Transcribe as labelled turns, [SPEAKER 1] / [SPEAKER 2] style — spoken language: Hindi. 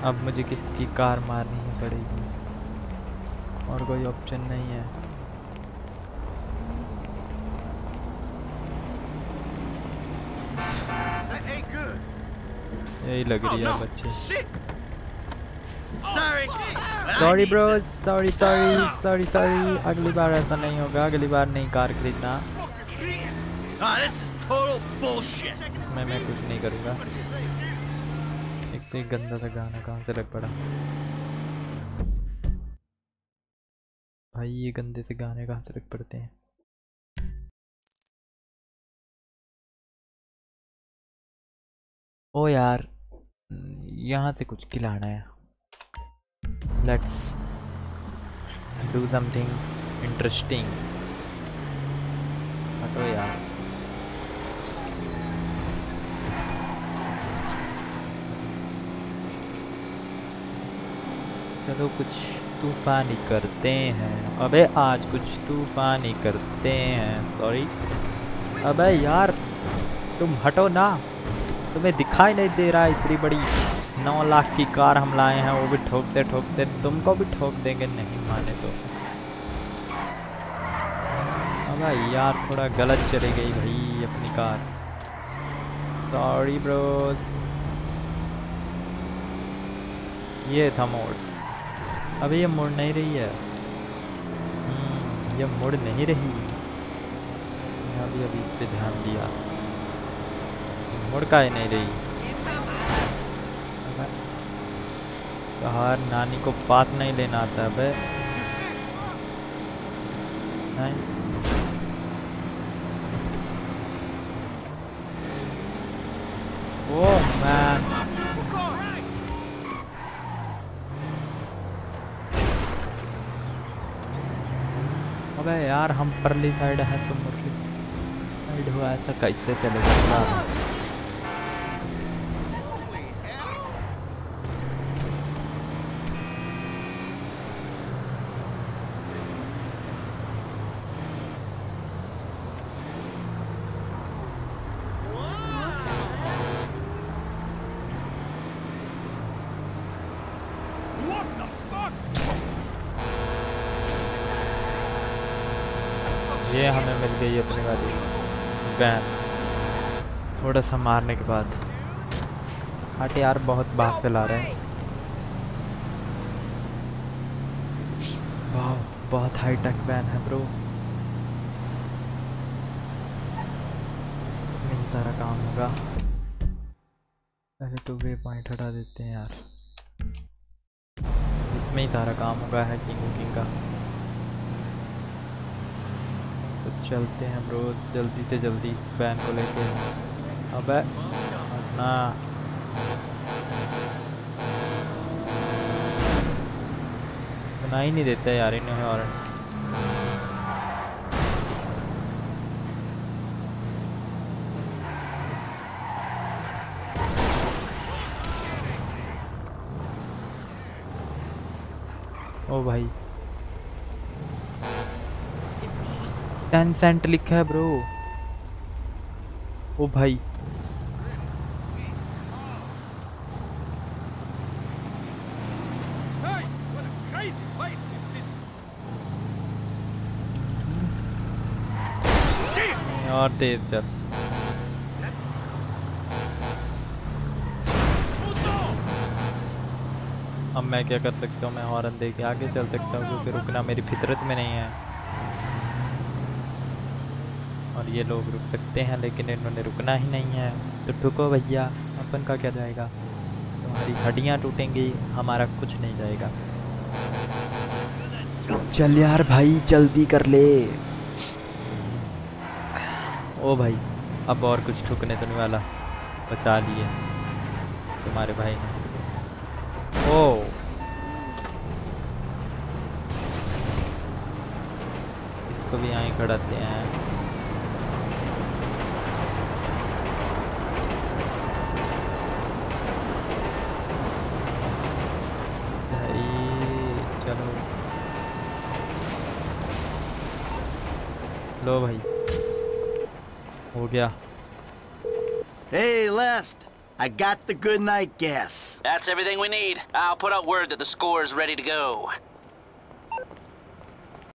[SPEAKER 1] अब मुझे किसकी कार मारनी ही पड़ेगी और कोई ऑप्शन नहीं है। यही लग रही है बच्चे। Sorry bro, sorry sorry sorry sorry, अगली बार ऐसा नहीं होगा, अगली बार नई कार खरीदना। मैं कुछ नहीं करूँगा। एक तो गंदा सा गाना कहाँ से लग पड़ा भाई, ये गंदे से गाने कहाँ से लग पड़ते हैं। ओ यार, यहाँ से कुछ खिलाना है। Let's do something interesting. हटो यार। चलो कुछ तूफानी करते हैं। अबे आज कुछ तूफानी करते हैं। सॉरी। अबे यार तुम हटो ना, तुम्हें दिखाई नहीं दे रहा है इतनी बड़ी 9 लाख की कार हम लाए हैं, वो भी ठोकते ठोकते तुमको भी ठोक देंगे नहीं माने तो। अबे यार थोड़ा गलत चली गई भाई अपनी कार। Sorry Bros. ये था मोड़। अबे ये मुड़ नहीं रही है। ये मुड़ नहीं रही। अभी अभी इस पे ध्यान दिया, मुड़ का ही नहीं रही। यार नानी को पास नहीं लेना आता है। नहीं ओ मैन, अबे यार हम परली साइड है तो मुरली साइड हुआ, ऐसा कैसे चलेगा। ये हमें मिल गई अपनी वाली वैन थोड़ा सा मारने के बाद। हट यार बहुत बात फैला रहे हैं। वाह बहुत हाई टेक वैन है ब्रो। इसमें ही सारा काम होगा। पहले तो वे पॉइंट हटा देते हैं यार, इसमें ही सारा काम होगा हैकिंग का। तो चलते हैं ब्रो जल्दी से जल्दी इस वैन को लेके। अबे अपना सुना ही नहीं देता यार इन्हें हॉर्न। ओ भाई टेंसेंट लिखा है ब्रो। ओ भाई और तेज चल। अब मैं क्या कर सकता हूँ, मैं हॉर्न दे के आगे चल सकता हूँ क्योंकि रुकना मेरी फितरत में नहीं है। और ये लोग रुक सकते हैं लेकिन इन्होंने रुकना ही नहीं है, तो ठुको भैया, अपन का क्या जाएगा। तुम्हारी हड्डियाँ टूटेंगी, हमारा कुछ नहीं जाएगा। चल यार भाई जल्दी कर ले। ओ भाई अब और कुछ ठुकने तो नहीं वाला, बचा लिए तुम्हारे भाई ने। ओ इसको भी यहीं खड़ाते हैं। चलो लो भाई हो गया।
[SPEAKER 2] Hey, Lest. I got the good night gas.
[SPEAKER 3] That's everything we need. I'll put out word that the score is ready to go.